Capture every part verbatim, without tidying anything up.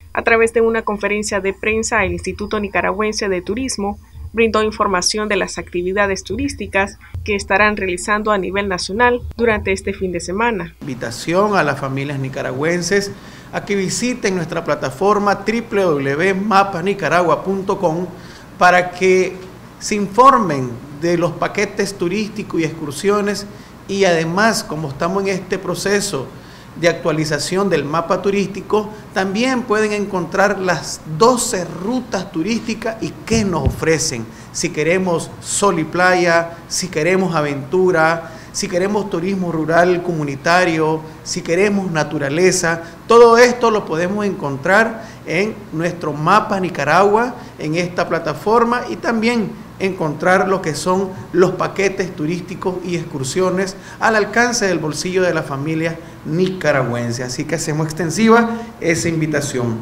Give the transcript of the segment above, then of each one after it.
A través de una conferencia de prensa, el Instituto Nicaragüense de Turismo brindó información de las actividades turísticas que estarán realizando a nivel nacional durante este fin de semana. Invitación a las familias nicaragüenses a que visiten nuestra plataforma doble u doble u doble u punto mapa nicaragua punto com para que se informen de los paquetes turísticos y excursiones, y además, como estamos en este proceso de actualización del mapa turístico, también pueden encontrar las doce rutas turísticas y qué nos ofrecen. Si queremos sol y playa, si queremos aventura, si queremos turismo rural comunitario, si queremos naturaleza, todo esto lo podemos encontrar en nuestro mapa Nicaragua, en esta plataforma, y también encontrar lo que son los paquetes turísticos y excursiones al alcance del bolsillo de la familia nicaragüense. Así que hacemos extensiva esa invitación.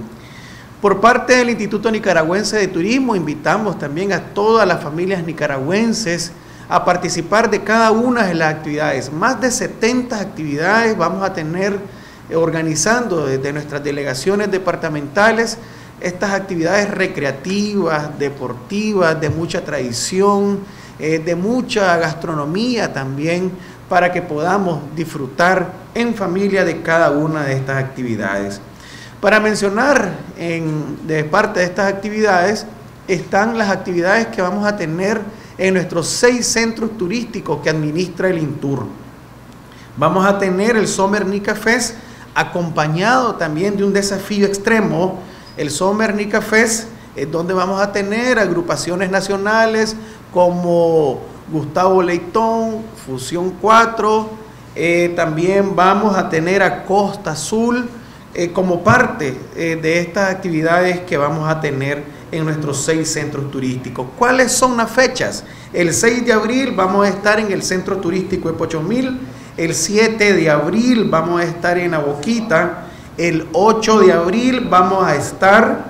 Por parte del Instituto Nicaragüense de Turismo, invitamos también a todas las familias nicaragüenses a participar de cada una de las actividades. Más de setenta actividades vamos a tener organizando desde nuestras delegaciones departamentales, estas actividades recreativas, deportivas, de mucha tradición, eh, de mucha gastronomía también, para que podamos disfrutar en familia de cada una de estas actividades. Para mencionar en, de parte de estas actividades, están las actividades que vamos a tener en nuestros seis centros turísticos que administra el INTUR. Vamos a tener el Summer Nica Fest, acompañado también de un desafío extremo. El Summer Nica Fest es donde vamos a tener agrupaciones nacionales como Gustavo Leitón, Fusión cuatro, eh, también vamos a tener a Costa Azul eh, como parte eh, de estas actividades que vamos a tener en nuestros seis centros turísticos. ¿Cuáles son las fechas? El seis de abril vamos a estar en el Centro Turístico de Pochomil, el siete de abril vamos a estar en Aboquita, el ocho de abril vamos a estar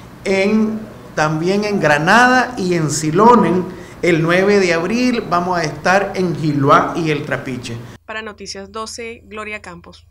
en, también en Granada y en Silonen. El nueve de abril vamos a estar en Giloá y el Trapiche. Para Noticias doce, Gloria Campos.